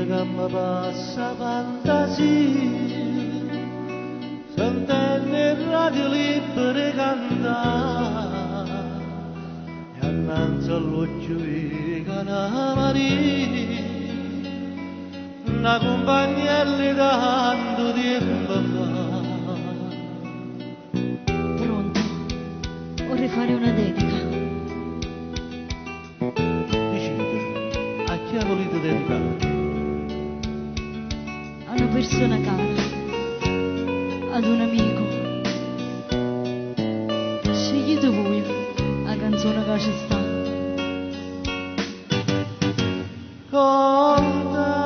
che mi passa fantasia, sentendo il radio libero cantare, e annanzi all'occhio di Cana Maria, una compagnella tanto tempo fa. Pronto? Vorrei fare una dedica. Decide, a chi ha voluto dedicare? A una persona cara, ad un amico. Scegliete voi la canzone che ci sta. Con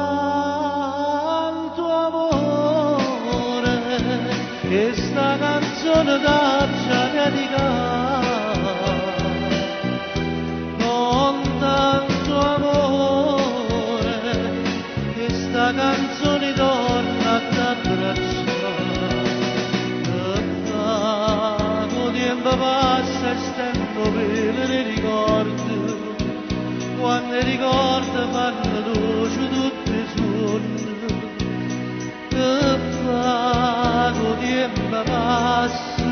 tanto amore, questa canzone t'accia dedicata. Con tanto amore, questa canzone torna a t'abbracciare. Che poco tempo passa e stendo per i ricordi, quando i ricordi fanno luce tutti i sogni. Che poco tempo passa,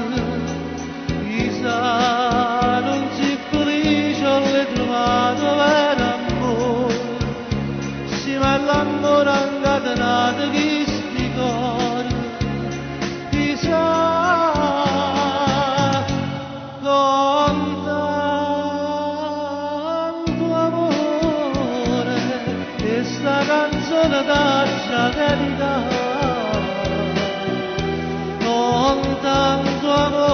chissà non si felice ho le trovato vero amore, sì ma l'amore incatenato chi sti cuore, chissà con tanto amore questa canzone t'accia dedicata. Con tanto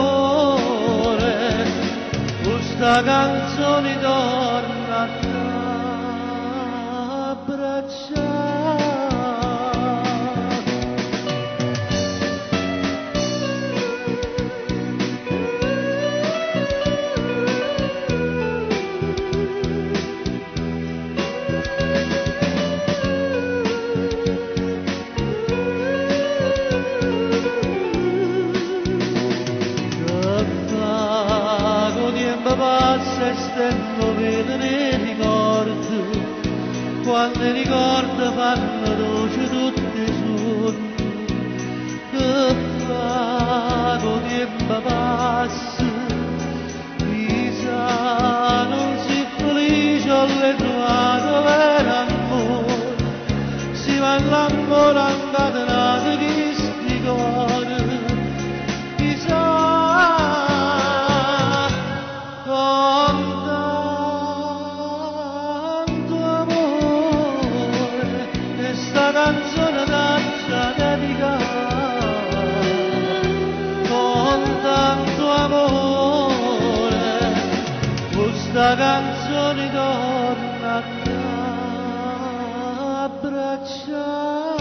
amore questa canzone torna a t'abbracciare. Passa e stendo per i ricordi, quando i ricordi fanno luce tutti i sogni. Che poco tempo passa, chissà non si felice ho le trovato vero amore, si va l'amore incatenato di sti cuore, chissà con tanto amore questa canzone t'accia dedicata. Con tanto amore questa canzone torna a t'abbracciare.